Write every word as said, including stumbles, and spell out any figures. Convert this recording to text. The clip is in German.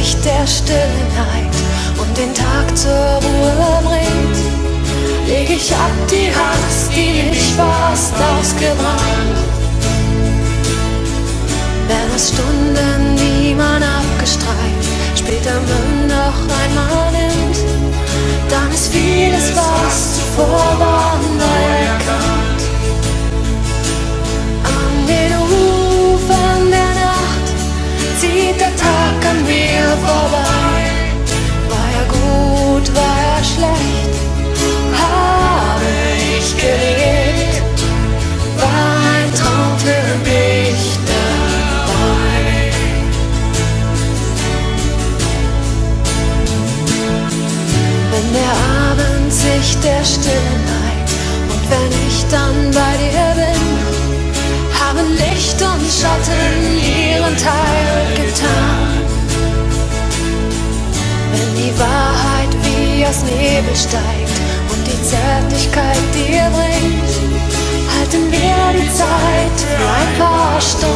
sich der stille Neid und den Tag zur Ruhe bringt, leg ich ab die Hass, die mich fast ausgebrannt. Wenn es Stunden, die man abgestreift, später Müll noch einmal nimmt, dann ist vieles, was zuvor war, neu erkannt. An den Ufern der Nacht zieht der Tag an mir vorbei. War er gut, war er schlecht, habe ich gelebt, war ein Traum für mich dabei. Wenn der Abend sich der Stille neigt und wenn ich dann bei dir bin, haben Licht und Schatten ihren Teil getan. Wenn die Wahrheit wie aus Nebel steigt und die Zärtlichkeit dir bringt, halten wir die Zeit für ein paar Stunden